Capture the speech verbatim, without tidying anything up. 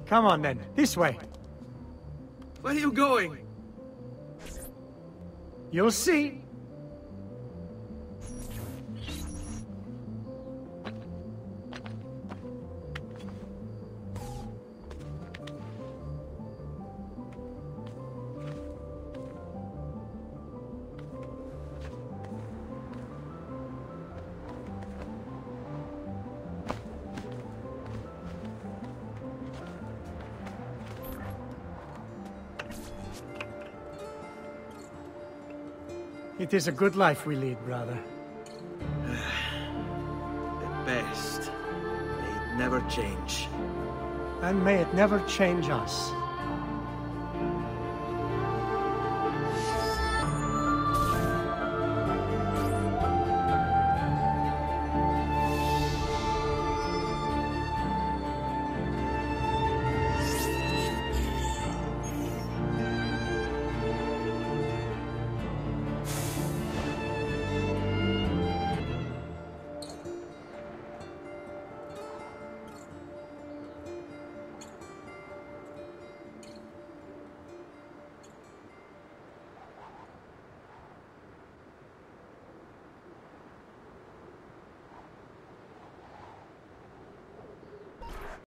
Come on then, this way. Where are you going? You'll see. It is a good life we lead, brother. At best, may it never change. And may it never change us.